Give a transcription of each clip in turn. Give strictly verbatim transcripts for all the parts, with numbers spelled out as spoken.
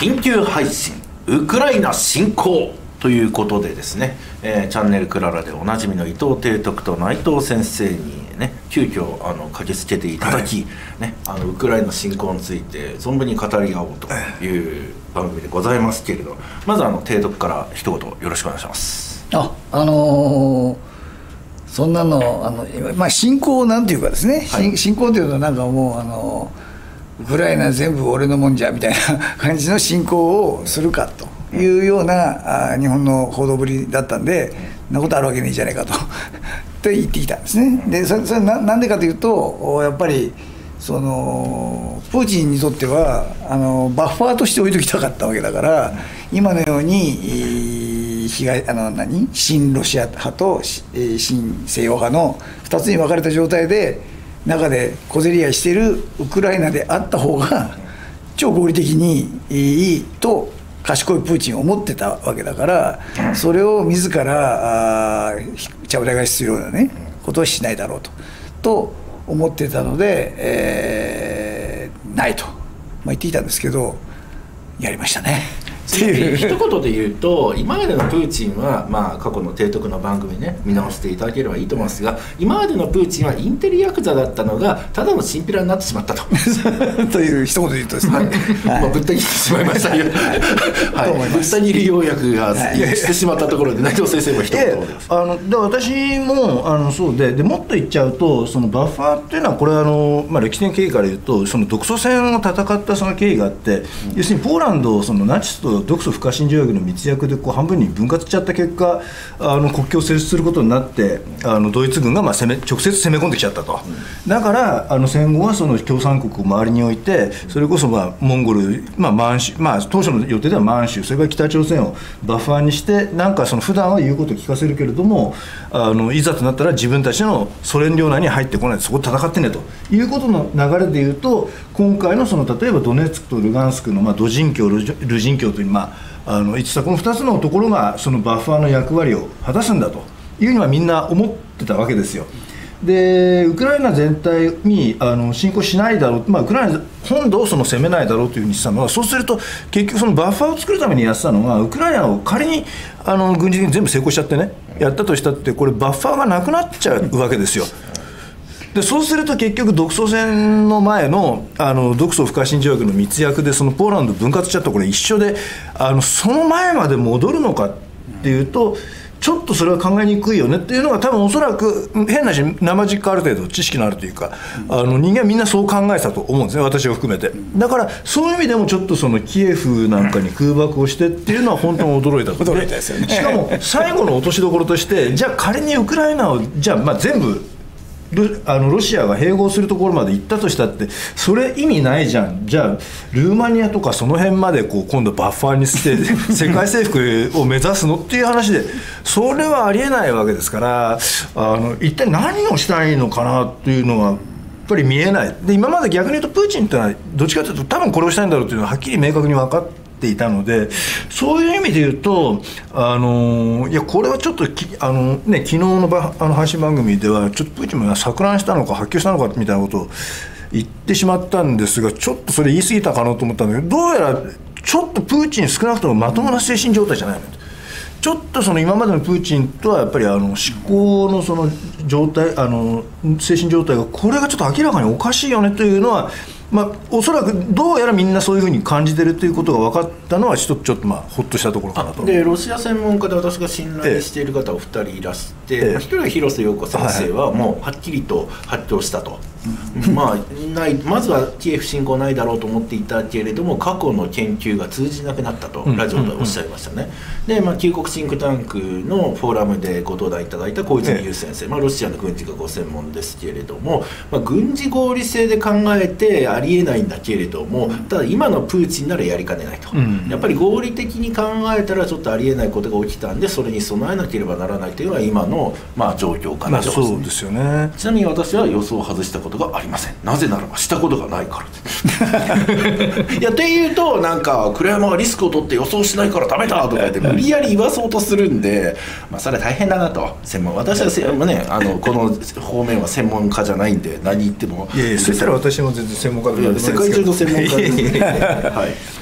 緊急配信ウクライナ侵攻ということでですね、えー、チャンネルクララでおなじみの伊藤貞徳と内藤先生にね急遽あの駆けつけていただき、はい、ね、あのウクライナ侵攻について存分に語り合おうという番組でございますけれど、まずあの貞徳から一言よろしくお願いします。 あ、あのー、そんなのあの、まあ、侵攻なんていうかですね、はい、侵攻というとなんかもうあのウクライナ全部俺のもんじゃみたいな感じの侵攻をするかというようなあ日本の報道ぶりだったんで、そんなことあるわけねえじゃないかとと言ってきたんですね。でそれそれななんでかというと、やっぱりそのプーチンにとってはあのバッファーとして置いときたかったわけだから、今のように被害あの何親ロシア派と親西洋派のふたつに分かれた状態で中で小競り合いしているウクライナであった方が超合理的にいいと賢いプーチンを思ってたわけだから、それを自らちゃぶ台返しするようなねことはしないだろうとと思ってたので、えー、ないと、まあ、言ってきたんですけど、やりましたね。 一言で言うと、今までのプーチンは、まあ、過去の提督の番組ね見直していただければいいと思いますが、今までのプーチンはインテリヤクザだったのがただのチンピラになってしまったとという一言で言うとですね、はいはい、 まあ、ぶった切ってしまいましたけど、はい、ぶった切り要約がしてしまったところで内藤先生も一言です。 あので私もあのそうででもっと言っちゃうと、そのバッファーっていうのはこれはあの、まあ、歴史的経緯から言うと、その独ソ戦を戦ったその経緯があって、うん、要するにポーランドをそのナチスと独ソ不可侵条約の密約でこう半分に分割しちゃった結果、あの国境を設立することになって、あのドイツ軍がまあ攻め直接攻め込んできちゃったと、うん、だからあの戦後はその共産国を周りに置いて、それこそまあモンゴル、まあ満州、まあ、当初の予定では満州、それから北朝鮮をバッファーにして、なんかその普段は言うことを聞かせるけれども、あのいざとなったら自分たちのソ連領内に入ってこないでそこで戦ってねということの流れでいうと、今回のその例えばドネツクとルガンスクのまあドジン教、ルジン教という、まああのいつさこのふたつのところがそのバッファーの役割を果たすんだというふうにはみんな思ってたわけですよ。でウクライナ全体にあの侵攻しないだろう、まあ、ウクライナ本土をその攻めないだろうというふうにしたのは、そうすると結局そのバッファーを作るためにやってたのが、ウクライナを仮にあの軍事的に全部成功しちゃってね、やったとしたって、これバッファーがなくなっちゃうわけですよ。でそうすると結局独ソ戦の前 の, あの独ソ不可侵条約の密約でそのポーランド分割しちゃったこれ一緒で、あのその前まで戻るのかっていうとちょっとそれは考えにくいよねっていうのが、多分おそらく変なし生実家ある程度知識のあるというか、あの人間はみんなそう考えたと思うんですね、私を含めて。だからそういう意味でもちょっとそのキエフなんかに空爆をしてっていうのは本当に驚いたと。 驚いたですよね。 しかも最後の落としどころとして、じゃあ仮にウクライナをじゃあまあ全部あのロシアが併合するところまで行ったとしたって、それ意味ないじゃん。じゃあルーマニアとかその辺までこう今度バッファーにして世界征服を目指すのっていう話で、それはありえないわけですから、あの一体何をしたいのかなっていうのはやっぱり見えない。で今まで逆に言うとプーチンってのはどっちかというと多分これをしたいんだろうというのははっきり明確に分かっていたので、そういう意味で言うと、あのいやこれはちょっときあの、ね、昨日のばあの配信番組ではちょっとプーチンが錯乱したのか発狂したのかみたいなことを言ってしまったんですが、ちょっとそれ言い過ぎたかなと思ったんだけど、どうやらちょっとプーチン少なくともまともな精神状態じゃないのと。ちょっとその今までのプーチンとはやっぱりあの思考のその状態、あの精神状態がこれがちょっと明らかにおかしいよねというのは、まあ、おそらくどうやらみんなそういうふうに感じてるということが分かったのはちょっとちょっとまあほっとしたところかなと。 でロシア専門家で私が信頼している方お二人いらして、ええ、まあ、一人は広瀬陽子先生はもうはっきりと発表したと、まあ、ないまずはキエフ侵攻ないだろうと思っていたけれども過去の研究が通じなくなったとラジオでおっしゃいましたね。で、まあ、旧国シンクタンクのフォーラムでご登壇いただいた小泉悠先生、ええ、まあ、ロシアの軍事がご専門ですけれども、まあ、軍事合理性で考えてありえないんだけれども、ただ今のプーチンならやりかねないと、うん、やっぱり合理的に考えたらちょっとありえないことが起きたんでそれに備えなければならないというのが今の、まあ、状況かなと、 まあ、そうですよね。 ちなみに私は予想を外したことがありません。なぜならばしたことがないからいやっていうとなんか栗山がリスクを取って予想しないからダメだとか言って無理やり言わそうとするんで、まあ、それは大変だなと。専門私はせ、ね、あのこの方面は専門家じゃないんで何言ってもいやいやそしたら私も全然専門家でもないですけど世界中の専門家です、ねはい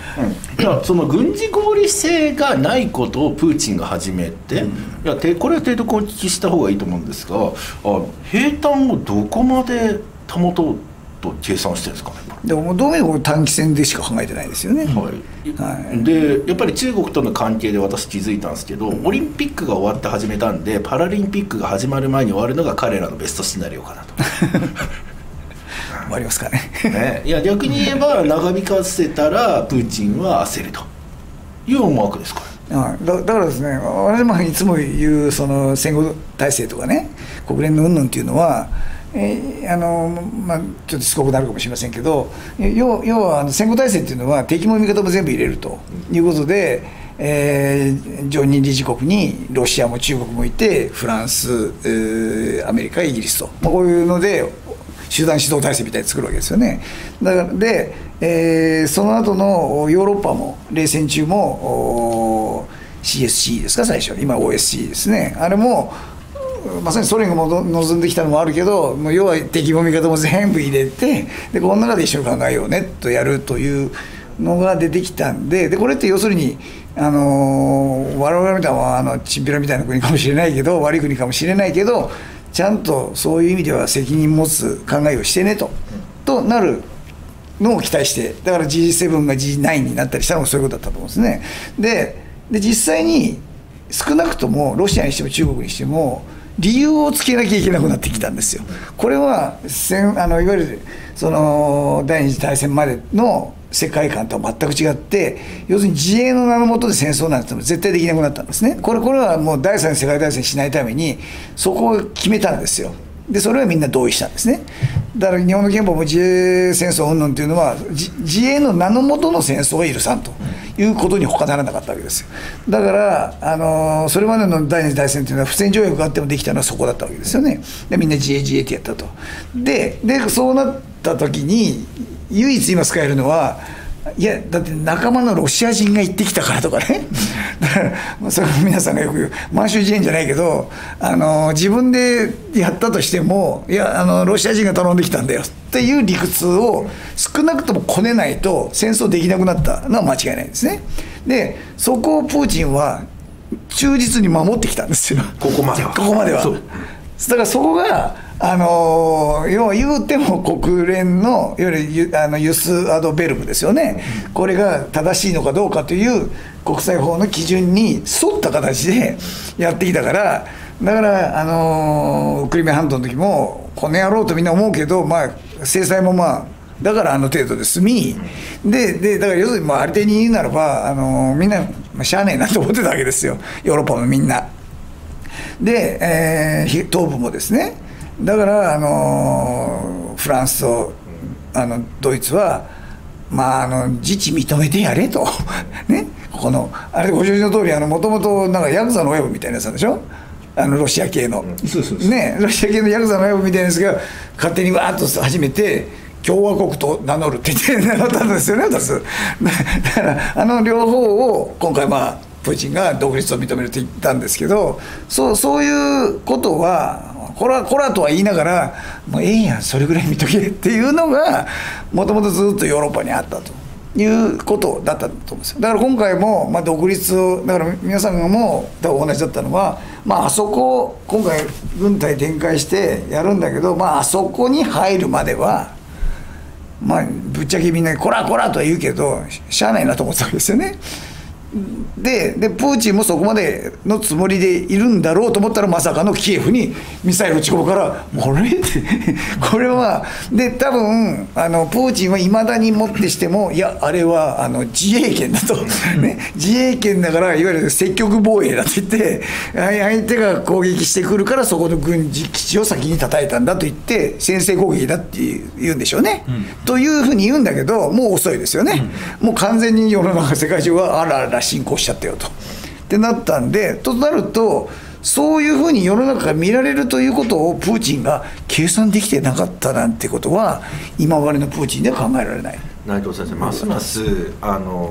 うん、いやその軍事合理性がないことをプーチンが始めて、うん、いやこれは提督をお聞きした方がいいと思うんですが、あ兵站をどこまで保とうと計算してるんですかね。 でもどう見ても短期戦でしか考えてないですよね、 はいはい、でやっぱり中国との関係で私気づいたんですけど、オリンピックが終わって始めたんでパラリンピックが始まる前に終わるのが彼らのベストシナリオかなと終わりますかねね、いや逆に言えば長引かせたらプーチンは焦るという思惑ですから、はい、だ, だからですね、私もいつも言うその戦後体制とかね、国連の云々っていうのは、えーあのまあ、ちょっとしつこくなるかもしれませんけど、要, 要はあの戦後体制っていうのは敵も味方も全部入れるということで、えー、常任理事国にロシアも中国もいて、フランス、えー、アメリカ、イギリスと、まあ、こういうので集団指導体制みたいに作るわけですよね。だからで、えー、その後のヨーロッパも冷戦中も シーエスシー ですか最初、今 オーエスシー ですね、あれもまさにソ連がも望んできたのもあるけど、もう要は敵も味方も全部入れて、でこの中で一緒に考えようねとやるというのが出てきたんで、でこれって要するにあのー、我々みたいなあのチンピラみたいな国かもしれないけど、悪い国かもしれないけど、ちゃんとそういう意味では責任持つ考えをしてねと、となるのを期待して、だから ジーセブン が ジーナイン になったりしたのもそういうことだったと思うんですね。で、で実際に少なくともロシアにしても中国にしても理由をつけなきゃいけなくなってきたんですよ。これは戦あのいわゆるその第二次大戦までの世界観とは全く違って、要するに自衛の名の下で戦争なんてのは絶対できなくなったんですね。これこれはもう第三次世界大戦しないためにそこを決めたんですよ。でそれはみんな同意したんですね。だから日本の憲法も自衛戦争云々っていうのは自衛の名の下の戦争は許さんということに他ならなかったわけですよ。だからあのそれまでの第二次大戦っていうのは不戦条約があってもできたのはそこだったわけですよね。でみんな自衛自衛ってやったと。ででそうなった時に唯一今使えるのは、いやだって仲間のロシア人が行ってきたからとかね、だからそれは皆さんがよく言う満州事変じゃないけど、あの自分でやったとしても、いやあのロシア人が頼んできたんだよっていう理屈を少なくともこねないと戦争できなくなったのは間違いないですね。でそこをプーチンは忠実に守ってきたんですよ、 ここまでは。 ここまでは。だからそこがあの要は言うても国連のいわゆるあのユスアドベルブですよね、これが正しいのかどうかという国際法の基準に沿った形でやってきたから、だからあのクリミア半島の時もこの野郎とみんな思うけど、まあ、制裁もまあだからあの程度で済み、ででだから要するにまあありていに言うならばあのみんな、まあ、しゃあねえなと思ってたわけですよ、ヨーロッパのみんな。で、えー、東部もですね、だからあのフランスとあのドイツは、まあ、あの自治認めてやれとね、ここのあれご承知の通り、もともとヤクザの親分みたいなやつなんでしょ、あのロシア系の、うん、そうそうそうね、ロシア系のヤクザの親分みたいなやつが勝手にわーっと始めて共和国と名乗るって言って名乗ったんですよね、私。だからあの両方を今回まあプーチンが独立を認めるって言ったんですけど、そう、そういうことはこらこらとは言いながら、もうええやんそれぐらい見とけっていうのがもともとずっとヨーロッパにあったということだったと思うんですよ。だから今回もまあ独立を、だから皆さんがも多分同じだったのは、まあ、あそこ今回軍隊展開してやるんだけど、まあ、あそこに入るまではまあぶっちゃけみんなこらこらとは言うけどしゃあないなと思ってたわけですよね。で, でプーチンもそこまでのつもりでいるんだろうと思ったら、まさかのキエフにミサイル撃ち込むから、もうあれってこれはで多分あのプーチンはいまだにもってしても、いやあれはあの自衛権だと、ね、自衛権だからいわゆる積極防衛だと言って、相手が攻撃してくるからそこの軍事基地を先に叩いたんだと言って先制攻撃だって言うんでしょうね、うん、というふうに言うんだけど、もう遅いですよね、うん、もう完全に世の中世界中はあらあら侵攻しちゃったよとってなったんで、となるとそういうふうに世の中が見られるということをプーチンが計算できてなかったなんてことは今までのプーチンでは考えられない。 内藤先生、ますますあの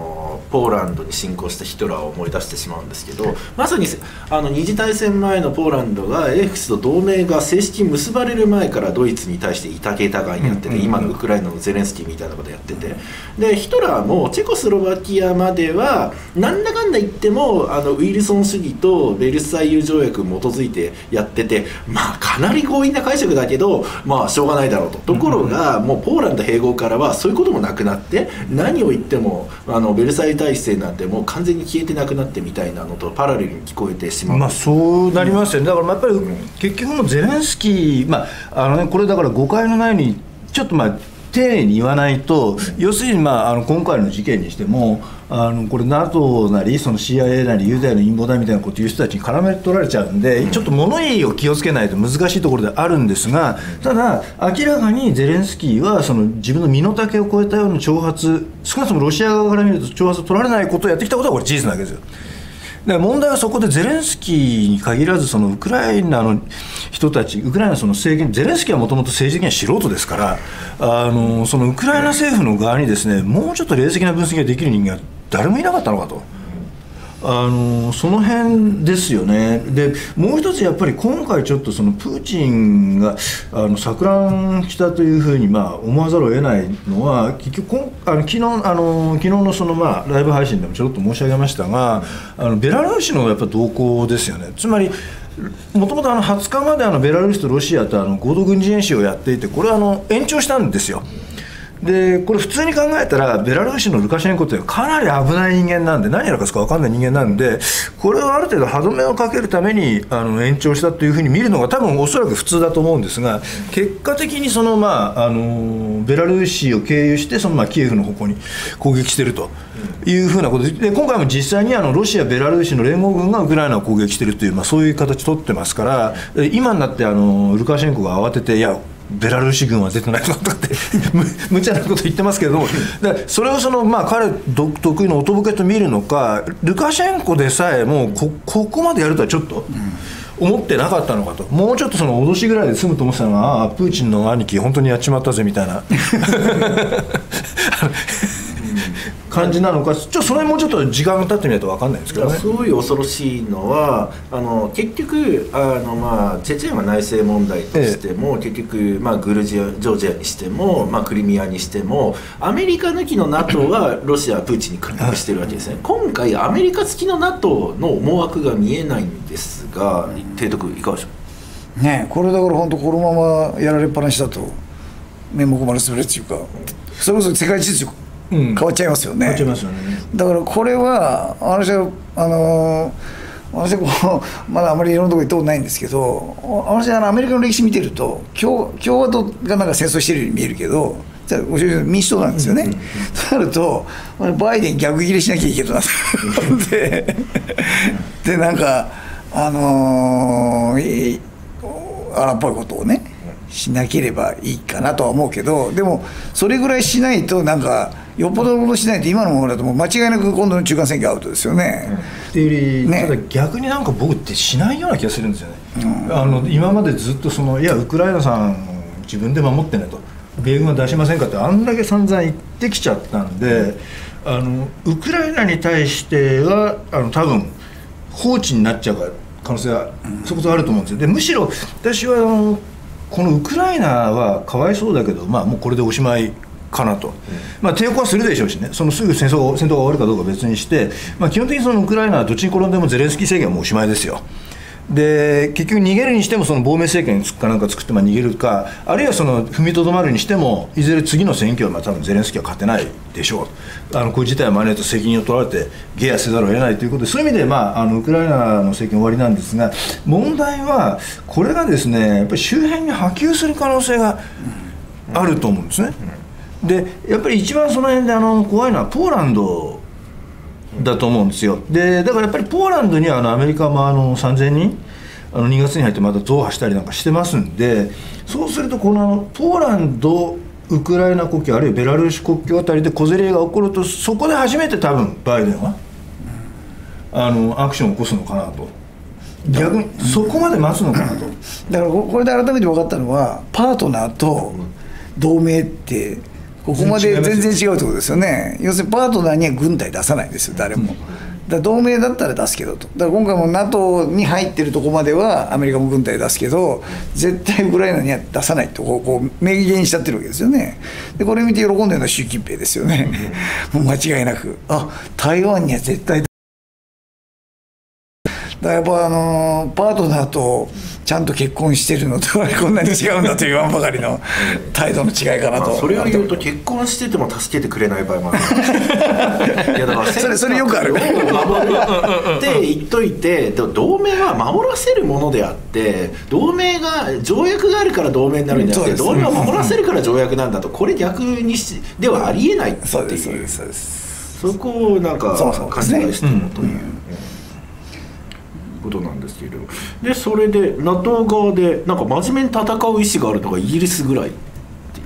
ポーランドに侵攻したヒトラーを思い出してしまうんですけど、まさにあの二次大戦前のポーランドがエフスと同盟が正式に結ばれる前からドイツに対していたけたがいにやってて、今のウクライナのゼレンスキーみたいなことやってて、でヒトラーもチェコスロバキアまではなんだかんだ言ってもあのウィルソン主義とベルサイユ条約に基づいてやってて、まあかなり強引な解釈だけど、まあしょうがないだろうと。ところがもうポーランド併合からはそういうこともなくなって、何を言ってもあのベルサイユ体制なんてもう完全に消えてなくなってみたいなのとパラレルに聞こえてしまう。 まあそうなりますよね。だからやっぱり結局のゼレンスキー、まああのね、これだから誤解のないようにちょっとまあ丁寧に言わないと、要するに、まあ、あの今回の事件にしてもあのこれ ナトー なりその シーアイエー なりユダヤの陰謀だみたいなことを言う人たちに絡め取られちゃうんで、ちょっと物言いを気をつけないと難しいところであるんですが、ただ明らかにゼレンスキーはその自分の身の丈を超えたような挑発、少なくともロシア側から見ると挑発を取られないことをやってきたことはこれ事実なわけですよ。だから問題はそこでゼレンスキーに限らずそのウクライナの人たち、ウクライナのその政権、ゼレンスキーはもともと政治的には素人ですから、あのそのウクライナ政府の側にですね、もうちょっと冷静な分析ができる人間は誰もいなかったのかと。あのその辺ですよね。でもう一つやっぱり今回ちょっとそのプーチンがあの錯乱したというふうにまあ思わざるを得ないのは、結局こんあの昨日あの昨日のそのまあライブ配信でもちょろっと申し上げましたが、あのベラルーシのやっぱ動向ですよね。つまりもともとはつかまであのベラルーシとロシアとあの合同軍事演習をやっていて、これはあの延長したんですよ。でこれ普通に考えたらベラルーシのルカシェンコってかなり危ない人間なんで、何やらかすか分かんない人間なんで、これをある程度歯止めをかけるためにあの延長したというふうに見るのが多分おそらく普通だと思うんですが、結果的にその、まあ、あのベラルーシを経由してその、まあ、キエフの方向に攻撃しているというふうなことで、で今回も実際にあのロシア、ベラルーシの連合軍がウクライナを攻撃しているという、まあ、そういう形を取ってますから、今になってあのルカシェンコが慌てて、いやベラルーシ軍は出てないとかって無茶なこと言ってますけれども、でそれをその、まあ、彼独特の音ボケと見るのか、ルカシェンコでさえもう こ, ここまでやるとはちょっと思ってなかったのかと、もうちょっとその脅しぐらいで済むと思ってたのが、ああプーチンの兄貴本当にやっちまったぜみたいな感じなのか、ちょっとそれもうちょっと時間が経ってみないと分かんないんですけどね。 すごい恐ろしいのはあの結局あの、まあ、チェチェンは内政問題としても、ええ、結局、まあ、グルジア、ジョージアにしても、まあ、クリミアにしてもアメリカ抜きの ナトー はロシアはプーチンに屈服してるわけですね。今回アメリカ付きの ナトー の思惑が見えないんですが、提督いかがでしょうね。これだから本当このままやられっぱなしだと面目丸すべるっていうか、それこそ世界秩序変わっちゃいますよね。 変わっちゃいますよね。 だからこれは私はあの私はこうまだあまりいろんなところ行ったことないんですけど、私はあのアメリカの歴史見てると共共和党がなんか戦争してるように見えるけど、民主党なんですよね。うんうんうん、となるとバイデン逆ギレしなきゃいけないとででなんかあのー、荒っぽいことをねしなければいいかなとは思うけど、でもそれぐらいしないとなんかよっぽどのことしないと今のままだともう間違いなく今度の中間選挙アウトですよね。 うん、っていうより、ね、ただ逆になんか僕ってしないような気がするんですよね。うん、あの今までずっとそのいやウクライナさん自分で守ってねと、米軍は出しませんかってあんだけ散々言ってきちゃったんで、あのウクライナに対してはあの多分放置になっちゃう可能性はそこそこあると思うんですよ。でむしろ私はあのこのウクライナはかわいそうだけど、まあ、もうこれでおしまいかなと、うん、まあ、抵抗はするでしょうしね、そのすぐ戦争が戦闘が終わるかどうかは別にして、まあ、基本的にそのウクライナはどっちに転んでもゼレンスキー政権はもうおしまいですよ。で結局逃げるにしてもその亡命政権かなんか作ってまあ逃げるか、あるいはその踏みとどまるにしてもいずれ次の選挙はまあ多分ゼレンスキーは勝てないでしょう。あのこういう事態を招いた責任を取られて下野せざるを得ないということで、そういう意味で、まあ、あのウクライナの政権終わりなんですが、問題はこれがですねやっぱり周辺に波及する可能性があると思うんですね。でやっぱり一番その辺であの怖いのはポーランドだと思うんですよ。でだからやっぱりポーランドにはあのアメリカもあのさんぜんにんあのにがつに入ってまた増派したりなんかしてますんで、そうするとこのポーランドウクライナ国境あるいはベラルーシ国境あたりで小競り合いが起こると、そこで初めて多分バイデンはあのアクションを起こすのかなと、逆にそこまで待つのかなと。だからこれで改めて分かったのはパートナーと同盟ってここまで全然違うってことですよね。要するにパートナーには軍隊出さないんですよ、誰も。だから同盟だったら出すけどと。だから今回も ナトー に入ってるとこまではアメリカも軍隊出すけど、絶対ウクライナには出さないとこうこう明言しちゃってるわけですよね。でこれ見て喜んでるのは習近平ですよね。もう間違いなく、あ、台湾には絶対。だからやっぱあのパートナーとちゃんと結婚してるのとはこんなに違うんだと言わんばかりの態度の違いかなと。 まあ、それを言うと結婚してても助けてくれない場合もある。いやだからそれそれよくある。 守るって言っといて、同盟は守らせるものであって、同盟が条約があるから同盟になるんじゃなくて、同盟を守らせるから条約なんだと、これ逆にしではありえないっていう。 そうですそうですそうです。 そこをなんか勘違いしてるという。ことなんですけど、でそれで ナトー 側でなんか真面目に戦う意思があるのがイギリスぐらいっていう、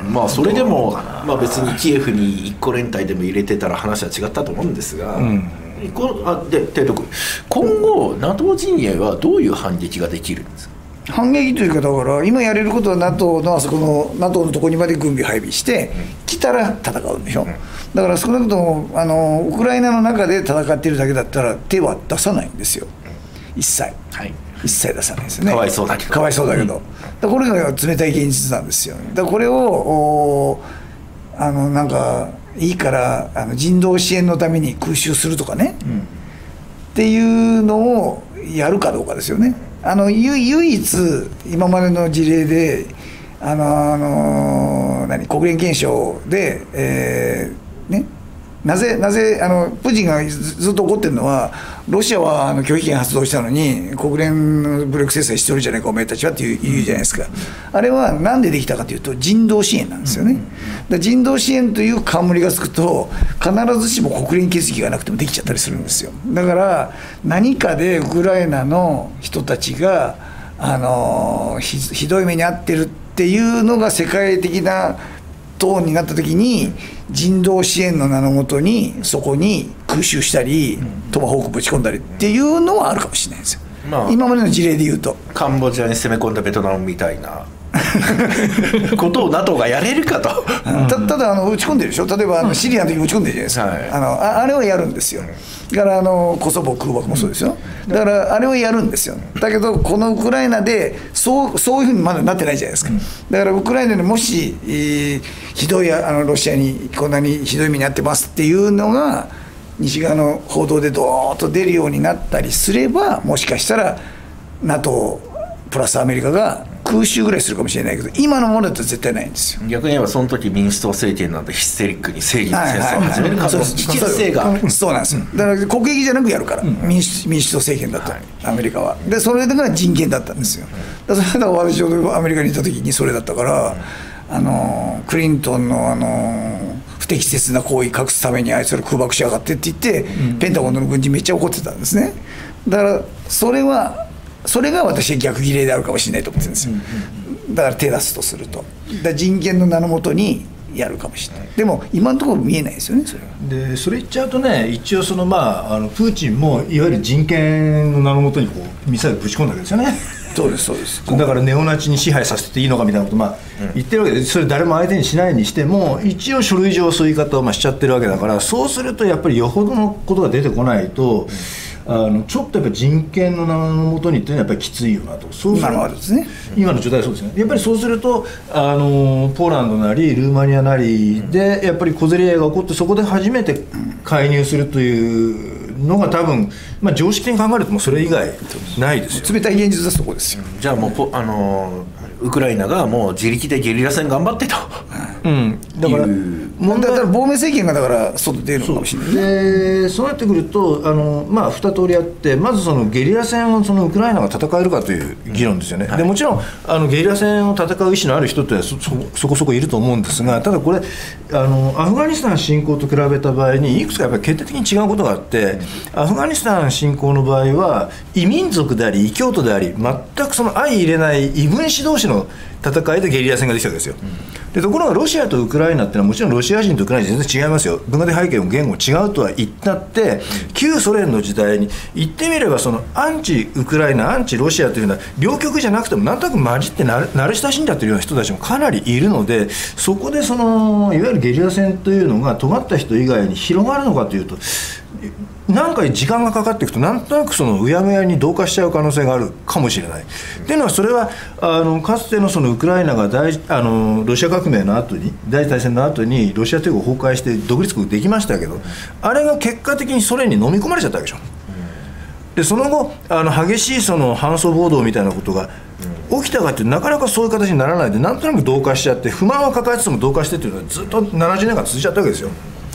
まあそれでもまあ別にキエフに一個連隊でも入れてたら話は違ったと思うんですが、うん、こあで提督、今後 ナトー 陣営はどういう反撃ができるんですか？ 反撃というか、だから今やれることは ナトー のあそこの ナトー のところにまで軍備配備して来たら戦うんでしょ。だから少なくともあのウクライナの中で戦っているだけだったら手は出さないんですよ、一切、はい、一切出さないですね。 かわいそうだけどかわいそうだけど、うん、だこれが冷たい現実なんですよ。だからこれをあのなんかいいからあの人道支援のために空襲するとかね、うん、っていうのをやるかどうかですよね。あの唯一今までの事例であのあの何国連憲章で、えーね、なぜなぜあのプーチンがずっと怒ってるのは、ロシアはあの拒否権発動したのに国連の武力制裁してるじゃないかお前たちはっていう言うじゃないですか。あれは何でできたかというと人道支援なんですよね。だ人道支援という冠がつくと必ずしも国連決議がなくてもできちゃったりするんですよ。だから何かでウクライナの人たちがあの ひ, ひどい目に遭ってるっていうのが世界的なトーンになった時に、人道支援の名のもとにそこに空襲したりトマホークぶち込んだりっていうのはあるかもしれないですよ、まあ、今までの事例でいうとカンボジアに攻め込んだベトナムみたいなことを ナトー がやれるかとた, ただあの打ち込んでるでしょ。例えばあのシリアの時打ち込んでるじゃないですか、はい、あの あ, あれはやるんですよ。だからあのコソボ空爆もそうですよ。だからあれをやるんですよ。だけどこのウクライナでそうそういうふうにまだなってないじゃないですか。だからウクライナでもし、えー、ひどいあのロシアにこんなにひどい目に遭ってますっていうのが西側の報道でドーッと出るようになったりすれば、もしかしたら ナトー プラスアメリカが空襲ぐらいするかもしれないけど、今のものだと絶対ないんですよ。 逆に言えばその時民主党政権なんてヒステリックに正義の戦争を始める可能性が、 そうなんですよ。だから国益じゃなくやるから、うん、民, 主民主党政権だと、はい、アメリカは。でそれが人権だったんですよ。だからそれだから私ちょうどアメリカにいた時にそれだったから、あのクリントンのあの不適切な行為隠すためにあいつら空爆しやがってって言って、うん、ペンタゴンの軍人めっちゃ怒ってたんですね。だからそれはそれが私は逆儀礼であるかもしれないと思ってるんですよ。だから手出すとすると、だから人権の名のもとにやるかもしれない。でも今のところ見えないですよね、それは。 でそれ言っちゃうとね、一応その、まあ、あのプーチンもいわゆる人権の名のもとにこうミサイルぶち込んだわけですよね。 そうですそうです。 だからネオナチに支配させていいのかみたいなこと、まあ、言ってるわけで、それ誰も相手にしないにしても一応書類上そういう言い方をまあしちゃってるわけだから、そうするとやっぱりよほどのことが出てこないと、あのちょっとやっぱ人権の名のもとにっていうのはやっぱりきついよなと。そうする今のですね、 今の状態はそうですね。やっぱりそうするとあのポーランドなりルーマニアなりでやっぱり小競り合いが起こって、そこで初めて介入するというのが多分、まあ、常識的に考えるともそれ以外ないですよ。 冷たい現実はそこですよ。 じゃあもうポあのウクライナがもう自力でゲリラ戦頑張ってと、 うん、だから問題は亡命政権がだから外出るのかもしれないね。でそうなってくるとあの、まあ、に通りあって、まずそのゲリラ戦をそのウクライナが戦えるかという議論ですよね、うんはい、でもちろんあのゲリラ戦を戦う意思のある人って そ, そ, そこそこいると思うんですが、ただこれあのアフガニスタン侵攻と比べた場合にいくつかやっぱり決定的に違うことがあって、アフガニスタン侵攻の場合は異民族であり異教徒であり全くその相入れない異分子同士の戦いでゲリラ戦ができたわけですよ、うん、でところがロシアとウクライナっていうのはもちろんロシシア人とウクライナ人全然違いますよ、文化的背景も言語も違うとは言ったって、旧ソ連の時代に言ってみればそのアンチウクライナアンチロシアというような両極じゃなくてもなんとなく混じって慣れ慣れ親しんじゃってるような人たちもかなりいるので、そこでそのいわゆるゲリラ戦というのが尖った人以外に広がるのかというと、なんか時間がかかっていくとなんとなくそのうやむやに同化しちゃう可能性があるかもしれない。っていうのはそれはあのかつてのそのウクライナが大あのロシア革命の後に第一次大戦の後にロシア帝国崩壊して独立国できましたけど、あれが結果的にソ連に飲み込まれちゃったわけでしょ。でその後あの激しいその反ソ暴動みたいなことが起きたかってなかなかそういう形にならないで、なんとなく同化しちゃって不満は抱えつつも同化してっていうのはずっとななじゅうねんかん続いちゃったわけですよ。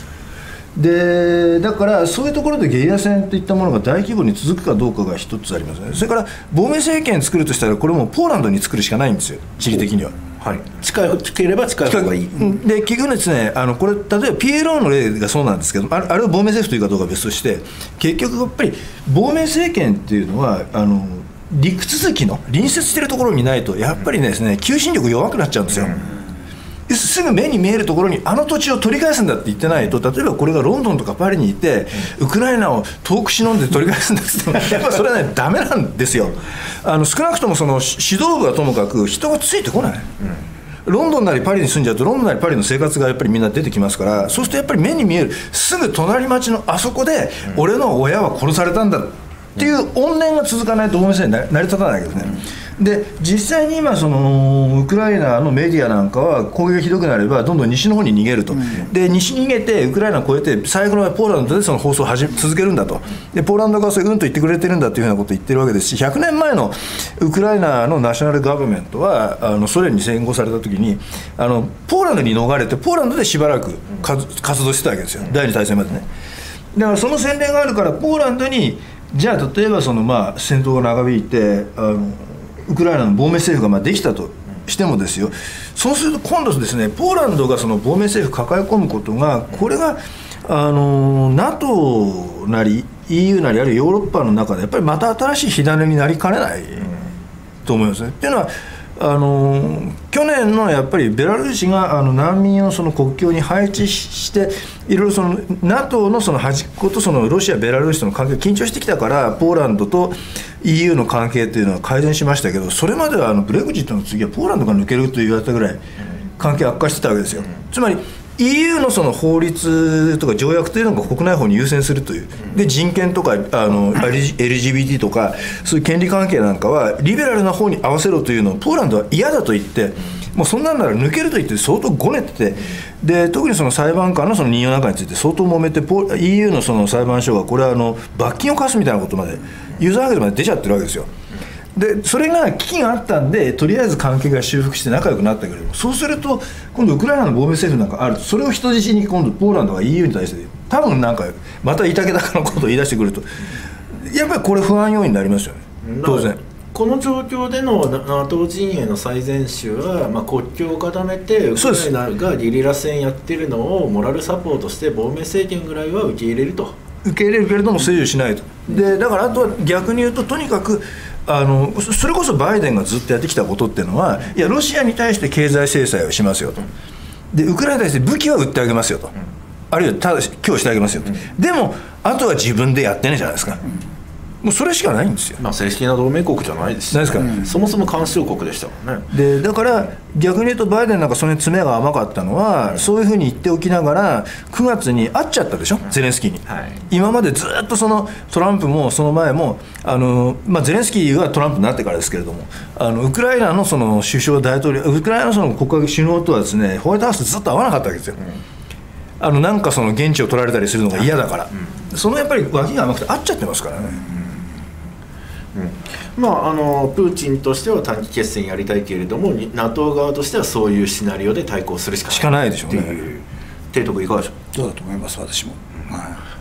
でだからそういうところでゲリラ戦といったものが大規模に続くかどうかが一つありますね。それから亡命政権作るとしたらこれもポーランドに作るしかないんですよ、地理的には。はい、近ければ近い方がいい。で結局ですね、あのこれ例えばピエローの例がそうなんですけど、あれあれを亡命政府というかどうかは別として、結局やっぱり亡命政権っていうのはあの陸続きの隣接しているところにないとやっぱりですね求心力弱くなっちゃうんですよ。すぐ目に見えるところにあの土地を取り返すんだって言ってないと、例えばこれがロンドンとかパリにいてウクライナを遠く忍んで取り返すんだって言ってもやっぱそれはねダメなんですよ。あの少なくともその指導部はともかく人がついてこない、うん、ロンドンなりパリに住んじゃうとロンドンなりパリの生活がやっぱりみんな出てきますから、そうするとやっぱり目に見えるすぐ隣町のあそこで俺の親は殺されたんだっていう怨念が続かないと思いません、成り立たないわけですね。で実際に今そのウクライナのメディアなんかは攻撃がひどくなればどんどん西の方に逃げると、うん、で西に逃げてウクライナを越えて最後のポーランドでその放送を始め続けるんだと、でポーランドがそれうんと言ってくれてるんだというふうなことを言ってるわけですし、ひゃくねんまえのウクライナのナショナルガバメントはあのソ連に戦後された時にあのポーランドに逃れてポーランドでしばらく活動してたわけですよ、第二次大戦までね。だからその洗礼があるからポーランドにじゃあ例えばそのまあ戦闘が長引いてあのウクライナの亡命政府がまあできたとしてもですよ、そうすると今度ですねポーランドがその亡命政府抱え込むことがこれがあの NATO なり イーユー なりあるいはヨーロッパの中でやっぱりまた新しい火種になりかねないと思いますね。っていうのはあの去年のやっぱりベラルーシがあの難民をその国境に配置していろいろその NATO のその端っことそのロシアベラルーシとの関係が緊張してきたからポーランドと イーユー の関係というのは改善しましたけど、それまではあのブレグジットの次はポーランドが抜けると言われたぐらい関係悪化してたわけですよ。つまりイーユー のその法律とか条約というのが国内法に優先するという、で人権とかあの エルジービーティー とかそういう権利関係なんかはリベラルな方に合わせろというのをポーランドは嫌だと言って、もうそんなんなら抜けると言って相当ごねてて、で特にその裁判官のその任用なんかについて相当揉めて、ポ イーユー のその裁判所がこれはあの罰金を課すみたいなことまでユーザー上げまで出ちゃってるわけですよ。でそれが危機があったんでとりあえず関係が修復して仲良くなったけれども、そうすると今度ウクライナの亡命政府なんかあるとそれを人質に今度ポーランドが イーユー に対して多分なんかまたいたけだかのことを言い出してくるとやっぱりこれ不安要因になりますよね、当然。 この状況での NATO 陣営の最善手は、まあ、国境を固めてウクライナがゲリラ戦やってるのをモラルサポートして亡命政権ぐらいは受け入れると。 受け入れるけれども制御しないと。でだからあとは逆に言うととにかくあのそれこそバイデンがずっとやってきたことっていうのは、いやロシアに対して経済制裁をしますよと、でウクライナに対して武器は売ってあげますよと、あるいはただ供与してあげますよと、でもあとは自分でやってねじゃないですか。もうそれしかないんですよ。 まあ、正式な同盟国じゃないですし、 ないですから、ね、 そもそも干渉国でしたもんね。 でだから逆に言うとバイデンなんかそれに詰めが甘かったのは、うん、そういうふうに言っておきながらくがつに会っちゃったでしょ、うん、ゼレンスキーに、はい、今までずっとそのトランプもその前もあの、まあ、ゼレンスキーがトランプになってからですけれども、あのウクライナのその首相大統領ウクライナのその国家首脳とはですねホワイトハウスでずっと会わなかったわけですよ、うん、あのなんかその現地を取られたりするのが嫌だから、うん、そのやっぱり脇が甘くて会っちゃってますからね、うんうん、まあ、あのプーチンとしては短期決戦やりたいけれども NATO 側としてはそういうシナリオで対抗するしかないしかないでしょうね。 提督いかがでしょう。 そうだと思います私も、はい、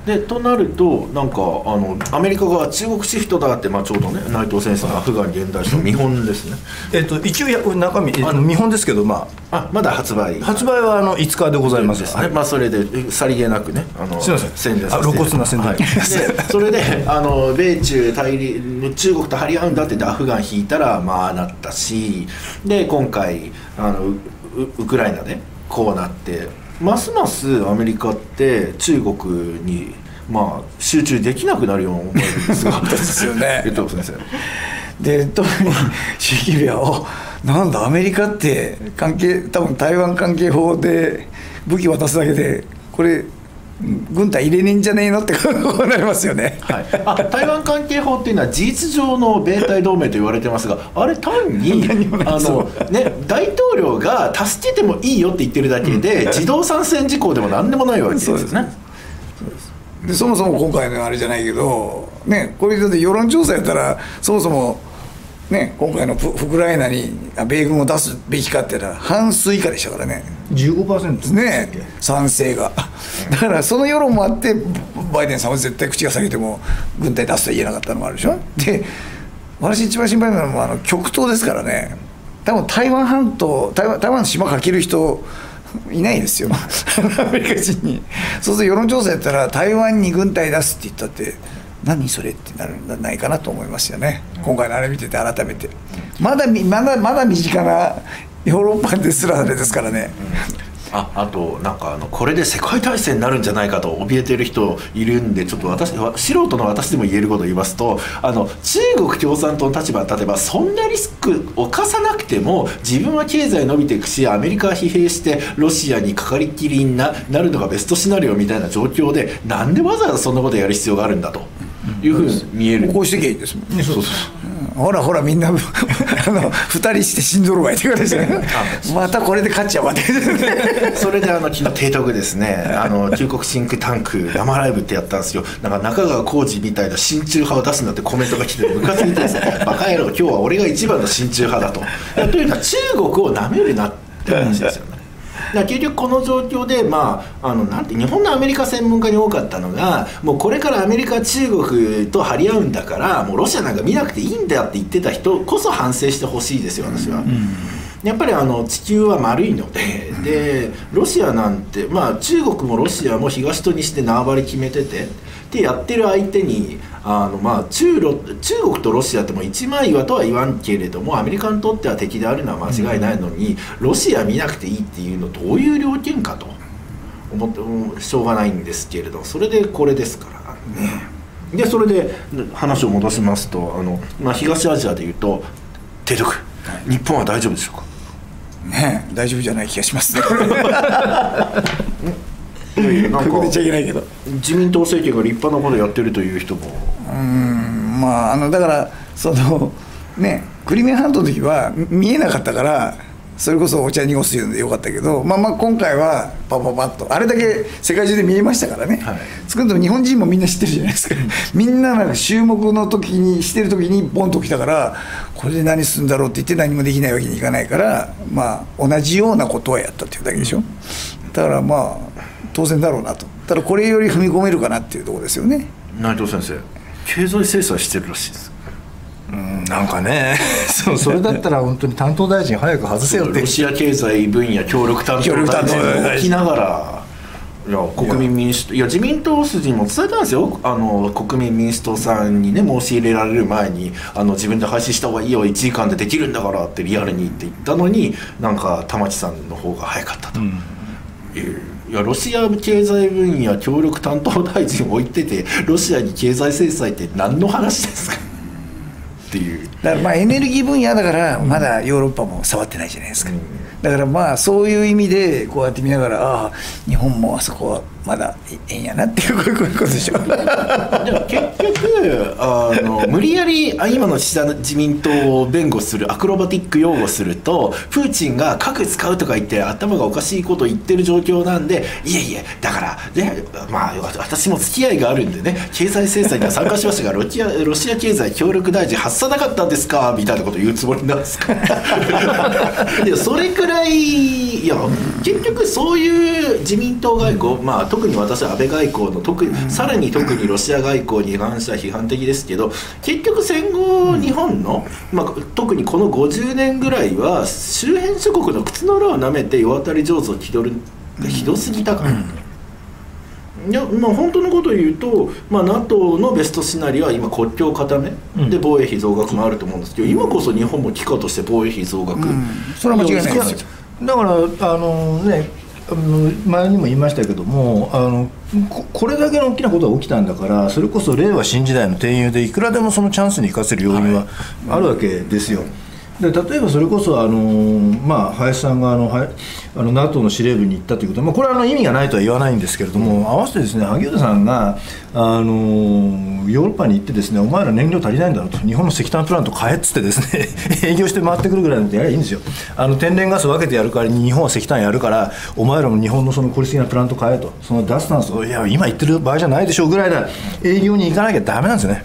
でとなるとなんかあのアメリカが中国シフトだって、まあ、ちょうどね内藤先生のアフガンに現代史の見本ですねえっと一応やこれ中身、えっと、見本ですけど、まあ、あまだ発売発売はあのいつかでございますですね、まあ、それでさりげなくねあのすいません宣伝させて露骨な宣伝、はい、でそれであの米中対立中国と張り合うんだって言ってアフガン引いたらまあなったし、で今回あの ウ, ウクライナでこうなってますますアメリカって中国にまあ集中できなくなるように思えるんですがそうですよね。 江藤先生で特に習近平はなんだアメリカって関係多分台湾関係法で武器渡すだけでこれ軍隊入れねえんじゃねえのってこうなりますよね、 はい、あ台湾関係法っていうのは事実上の米台同盟と言われてますがあれ単にあの、ね、大統領が助けてもいいよって言ってるだけで、うん、自動参戦事項でも何でもないわけですよね。そうですね。 でそもそも今回のあれじゃないけど、ね、これだって世論調査やったらそもそも、ね、今回のウクライナに米軍を出すべきかって言ったら半数以下でしたからねじゅうごパーセント ですね賛成がだからその世論もあってバイデンさんは絶対口が裂けても軍隊出すとは言えなかったのもあるでしょ。で私一番心配なのはあの極東ですからね多分台湾半島台湾、台湾の島かける人いないですよアメリカ人に。そうすると世論調査やったら台湾に軍隊出すって言ったって何それってなるんじゃないかなと思いますよね、うん、今回のあれ見てて改めてまだまだまだ身近なヨーロッパですらあれですからね、 うん、あ, あとなんかあのこれで世界大戦になるんじゃないかと怯えてる人いるんでちょっと私素人の私でも言えることを言いますとあの中国共産党の立場例えばそんなリスクを犯さなくても自分は経済伸びていくしアメリカは疲弊してロシアにかかりきりに な, なるのがベストシナリオみたいな状況でなんでわざわざそんなことやる必要があるんだというふうに見える。 こうしてけいいですもんね。そうそうそう、うん、ほらほらみんなあのふたりして死んどるわいって言われてまたこれで勝っちゃうわってそれであの昨日提督ですねあの中国シンクタンク生ライブってやったんですよ。なんか中川浩二みたいな親中派を出すんだってコメントが来てムカついてるんですよバカ野郎今日は俺が一番の親中派だとというか中国をなめるなって話ですよね。だ結局この状況で、まあ、あのなんて日本のアメリカ専門家に多かったのがもうこれからアメリカ中国と張り合うんだからもうロシアなんか見なくていいんだって言ってた人こそ反省してほしいですよ私は、うん、やっぱりあの地球は丸いので、でロシアなんて、まあ、中国もロシアも東と西で縄張り決めててでやってる相手にあの、まあ、中, ロ中国とロシアっても一枚岩とは言わんけれどもアメリカにとっては敵であるのは間違いないのに、うん、ロシア見なくていいっていうのどういう了見かと思ってもしょうがないんですけれどそれでこれですからね。でそれで話を戻しますとあの、まあ、東アジアでいうと提督、はい、日本は大丈夫でしょうかね。大丈夫じゃない気がしますねなんか自民党政権が立派なことやってるという人もうーんまああのだからそのねクリミア半島の時は見えなかったからそれこそお茶濁すのでよかったけど、まあまあ今回はパパパッとあれだけ世界中で見えましたからね、はい、少なくとも日本人もみんな知ってるじゃないですかみんななんか注目の時にしてる時にボンと来たからこれで何するんだろうって言って何もできないわけにいかないからまあ同じようなことはやったっていうだけでしょ。だからまあ当然だろうなと。ただこれより踏み込めるかなっていうところですよね。 内藤先生経済制裁してるらしいです。 うんなんかねそうそれだったら本当に担当大臣早く外せよってロシア経済分野協力担当大臣を置きながらいや国民民主党いや自民党筋にも伝えたんですよ。あの国民民主党さんにね申し入れられる前にあの自分で廃止した方がいいよいちじかんでできるんだからってリアルに言って言ったのになんか玉木さんの方が早かったという、うんいやロシア経済分野協力担当大臣を置いててロシアに経済制裁って何の話ですかっていうだからまあエネルギー分野だからまだヨーロッパも触ってないじゃないですか、うん、だからまあそういう意味でこうやって見ながらああ日本もあそこはまだええんやなっていうこういうことでしょでも結局あの無理やりあ今の岸田自民党を弁護するアクロバティック用語するとプーチンが核使うとか言って頭がおかしいことを言ってる状況なんでいえいえだからねまあ私も付き合いがあるんでね経済制裁には参加しましたがロシア、ロシア経済協力大臣発さなかったんですかみたいなことを言うつもりなんですかいやそれくらいいや結局そういう自民党外交まあ特に私は安倍外交の特にさらに特にロシア外交に関しては批判的ですけど結局戦後日本の、まあ、特にこのごじゅうねんぐらいは周辺諸国の靴の裏を舐めて世渡り上手を気取るがひどすぎたから、いやまあ、本当のことを言うと、まあ、NATO のベストシナリオは今国境固めで防衛費増額もあると思うんですけど、今こそ日本も機構として防衛費増額、うん、 それは間違いないですよ。 だからあのね前にも言いましたけども、あの こ, これだけの大きなことが起きたんだから、それこそ令和新時代の転用でいくらでもそのチャンスに生かせる要因はあるわけですよ。で例えばそれこそあの、まあ、林さんがあのはあの ナトー の司令部に行ったということは、まあ、これはあの意味がないとは言わないんですけれども、うん、合わせてですね、萩生田さんがあのヨーロッパに行ってですね、お前ら燃料足りないんだろうと、日本の石炭プラント買えっつってですね営業して回ってくるぐらいのことやればいいんですよ。あの天然ガス分けてやる代わりに日本は石炭やるから、お前らも日本のその効率的なプラント買えと、その脱炭素、いや今言ってる場合じゃないでしょうぐらいな営業に行かなきゃダメなんですよね。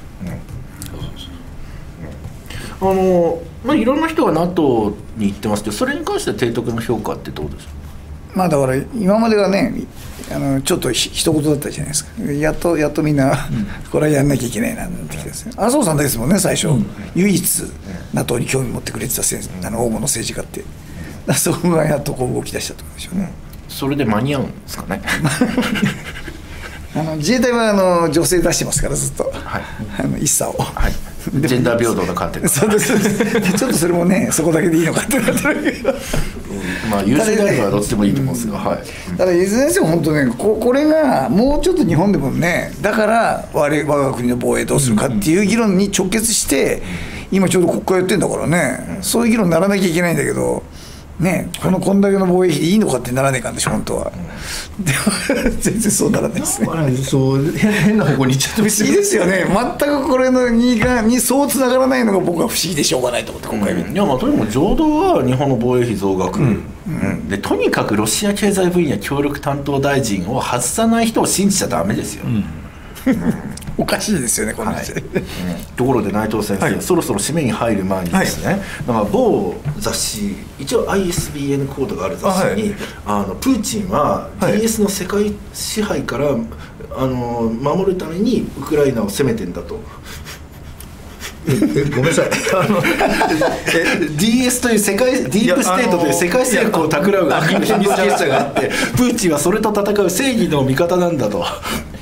うん、あのまあ、いろんな人が ナトー に行ってますけど、それに関しては提督の評価ってどうですか。 まあだから今まではね、あのちょっとひ一言だったじゃないですか。やっとやっとみんな、うん、これはやんなきゃいけないなってきてですね、麻生さんだけですもんね最初、うん、唯一 ナトー に興味持ってくれてたあの大物政治家って、だそこがやっとこう動き出したところでしょうね。 それで間に合うんですかねあの自衛隊はあの女性出してますからずっと、はい、あの一茶を、はい、 ジェンダー平等の観点そうですでちょっとそれもねそこだけでいいのかってなってるけどまあ優秀であればどっちでもいいと思うんですが、はい、 ただいずれにしても本当ね こ, これがもうちょっと日本でもね、だから我, 我が国の防衛どうするかっていう議論に直結して今ちょうど国会やってんだからね、そういう議論にならなきゃいけないんだけどね、このこんだけの防衛費でいいのかってならねえかんでしょ本当は、うん、でも全然そうならないですね。 そう変な方向に行っちゃって不思議ですよね。全くこれのにがにそうつながらないのが僕は不思議でしょうがないと思って今回見る、 うん、いやまあとにかく浄土は日本の防衛費増額、うんうん、でとにかくロシア経済分野協力担当大臣を外さない人を信じちゃダメですよ、うんおかしいですよねこの話、はい、うん、 ところで内藤先生、はい、そろそろ締めに入る前にですね、はい、なんか某雑誌、一応 アイエスビーエヌ コードがある雑誌に、あ、はい、あのプーチンは ディーエス の世界支配から、はい、あの守るためにウクライナを攻めてんだとえごめんなさいあのえ ディーエス という世界ディープステートという世界征服を企むアメリカニュースキャスターがあって、プーチンはそれと戦う正義の味方なんだと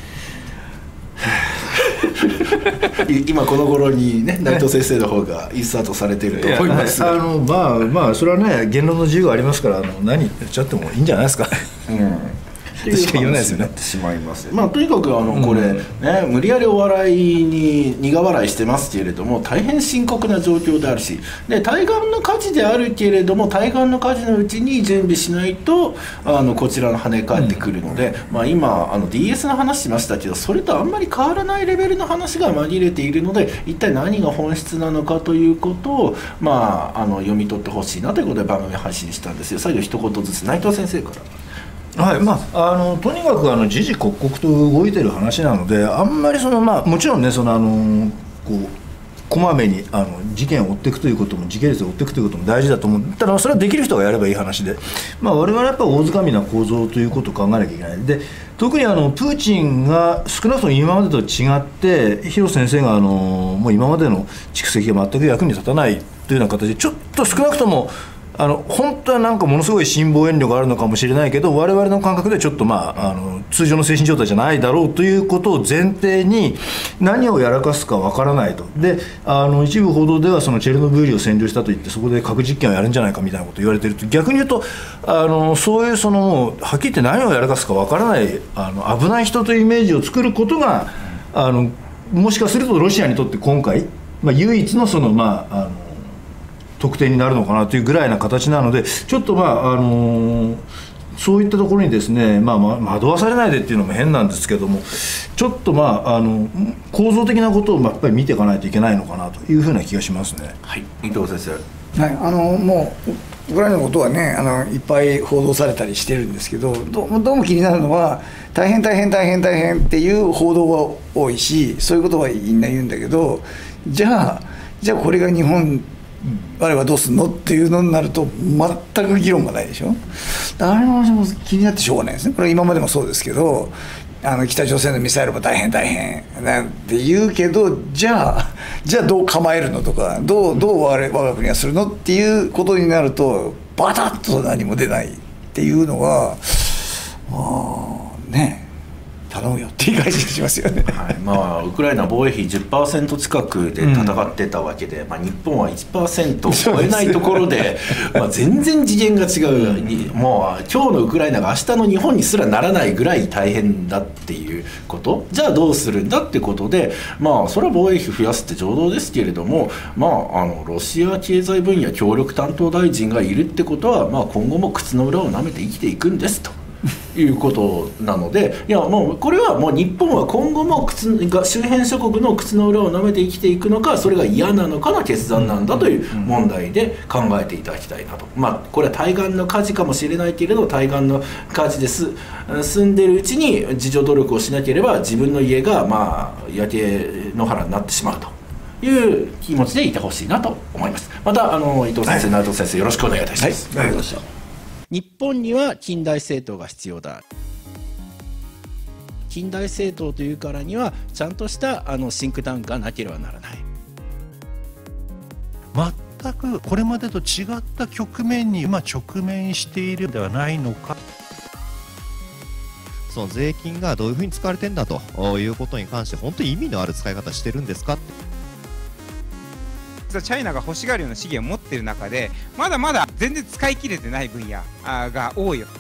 今この頃にね内藤先生の方がインスタートされていると思いますが、 あのまあまあそれはね言論の自由がありますから、あの何言っちゃってもいいんじゃないですか、うんっていう話になってしまいます。まあとにかくあのこれ、うんね、無理やりお笑いに苦笑いしてますけれども大変深刻な状況であるし、で対岸の火事であるけれども対岸の火事のうちに準備しないとあのこちらの跳ね返ってくるので、うん、まあ、今あの ディーエス の話しましたけどそれとあんまり変わらないレベルの話が紛れているので、一体何が本質なのかということを、まあ、あの読み取ってほしいなということで番組配信したんですよ。最後一言ずつ内藤先生から。 はい、まあ、あのとにかくあの時々刻々と動いてる話なので、あんまりその、まあ、もちろんねそのあのこうこまめにあの事件を追っていくということも時系列を追っていくということも大事だと思う。ただそれはできる人がやればいい話で、まあ、我々はやっぱり大掴みな構造ということを考えなきゃいけない。で特にあのプーチンが少なくとも今までと違って広瀬先生があのもう今までの蓄積が全く役に立たないというような形でちょっと少なくともあの本当はなんかものすごい辛抱遠慮があるのかもしれないけど我々の感覚でちょっと、まあ、あの通常の精神状態じゃないだろうということを前提に何をやらかすかわからないと。であの一部報道ではそのチェルノブイリを占領したといってそこで核実験をやるんじゃないかみたいなことを言われていると、逆に言うとあのそういうそのはっきり言って何をやらかすかわからないあの危ない人というイメージを作ることがあのもしかするとロシアにとって今回、まあ、唯一のそのまああの特定になるのかなというぐらいな形なので、ちょっとまああのー、そういったところにですね、まあ、ま惑わされないでっていうのも変なんですけども、ちょっとまああの構造的なことをやっぱり見ていかないといけないのかなというふうな気がしますね。 はい、伊藤先生。 はい、あのもうウクライナのことはねあのいっぱい報道されたりしてるんですけど、どうどうも気になるのは大変大変大変大変っていう報道が多いし、そういうことはみんな言うんだけど、じゃあじゃあこれが日本我々はどうすんのっていうのになると全く議論がないでしょ。あれの話も気になってしょうがないですね。これ今までもそうですけど、あの北朝鮮のミサイルも大変大変なんて言うけど、じゃあじゃあどう構えるのとかどうどう我々我が国はするのっていうことになるとバタッと何も出ないっていうのがまあね頼むよっていう感じがしますよね。 はい、まあ、ウクライナ防衛費 じゅっパーセント 近くで戦ってたわけで、うん、まあ、日本はいちパーセント を超えないところで、まあ全然次元が違う、もう今日のウクライナが明日の日本にすらならないぐらい大変だっていうこと、じゃあどうするんだってことで、まあ、それは防衛費増やすって常道ですけれども、まあ、あのロシア経済分野協力担当大臣がいるってことは、まあ、今後も靴の裏を舐めて生きていくんですと。いうことなので、いやもうこれはもう日本は今後も靴が周辺諸国の靴の裏を舐めて生きていくのか、それが嫌なのかの決断なんだという問題で考えていただきたいなと。まあこれは対岸の火事かもしれないけれど、対岸の火事です住んでるうちに自助努力をしなければ自分の家がまあ焼け野原になってしまうという気持ちでいてほしいなと思います。またあの伊藤先生、内藤先生、よろしくお願いいたします。 はい、ありがとうございました。 日本には近代政党が必要だ。近代政党というからにはちゃんとしたあのシンクタンクがなければならない。 全くこれまでと違った局面に今直面しているのではないのか。 その税金がどういうふうに使われてんだということに関して本当に意味のある使い方してるんですかって。 チャイナが欲しがるような資源を持っている中で、まだまだ全然使い切れてない分野が多いよ。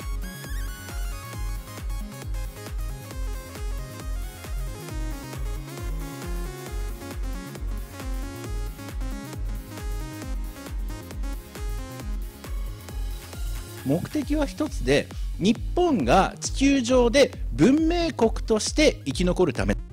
目的は一つで、日本が地球上で文明国として生き残るため。